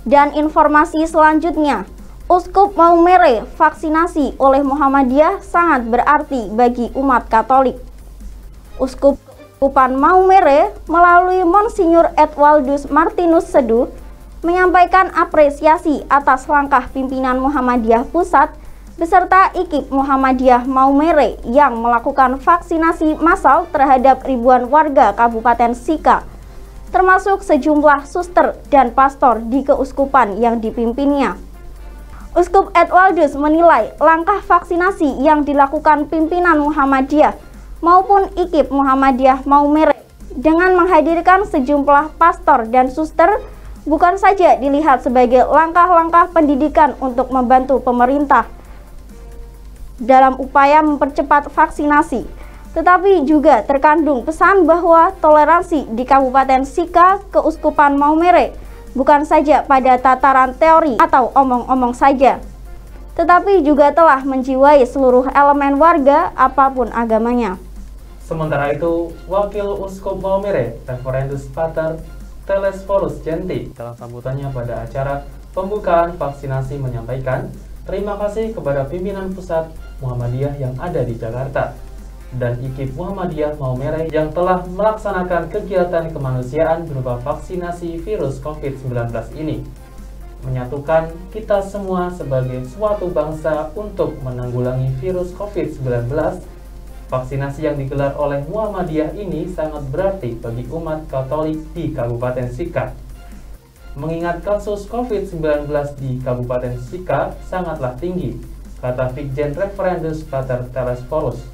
Dan informasi selanjutnya, Uskup Maumere vaksinasi oleh Muhammadiyah sangat berarti bagi umat Katolik. Uskupan Maumere melalui Monsinyur Edwaldus Martinus Seduh menyampaikan apresiasi atas langkah pimpinan Muhammadiyah Pusat beserta IKIP Muhammadiyah Maumere yang melakukan vaksinasi massal terhadap ribuan warga Kabupaten Sika, termasuk sejumlah suster dan pastor di keuskupan yang dipimpinnya. Uskup Edwaldus menilai langkah vaksinasi yang dilakukan pimpinan Muhammadiyah maupun IKIP Muhammadiyah Maumere dengan menghadirkan sejumlah pastor dan suster bukan saja dilihat sebagai langkah-langkah pendidikan untuk membantu pemerintah dalam upaya mempercepat vaksinasi, tetapi juga terkandung pesan bahwa toleransi di Kabupaten Sika Keuskupan Maumere bukan saja pada tataran teori atau omong-omong saja, tetapi juga telah menjiwai seluruh elemen warga apapun agamanya. Sementara itu, Wakil Uskup Maumere, Reverendus Pater Telesforus Genti, dalam sambutannya pada acara pembukaan vaksinasi menyampaikan terima kasih kepada pimpinan pusat Muhammadiyah yang ada di Jakarta dan IKIP Muhammadiyah Maumere yang telah melaksanakan kegiatan kemanusiaan berupa vaksinasi virus COVID-19 ini, menyatukan kita semua sebagai suatu bangsa untuk menanggulangi virus COVID-19. Vaksinasi yang digelar oleh Muhammadiyah ini sangat berarti bagi umat Katolik di Kabupaten Sika. Mengingat kasus COVID-19 di Kabupaten Sika sangatlah tinggi, kata Vikjen Reverendus Pater Telesforus.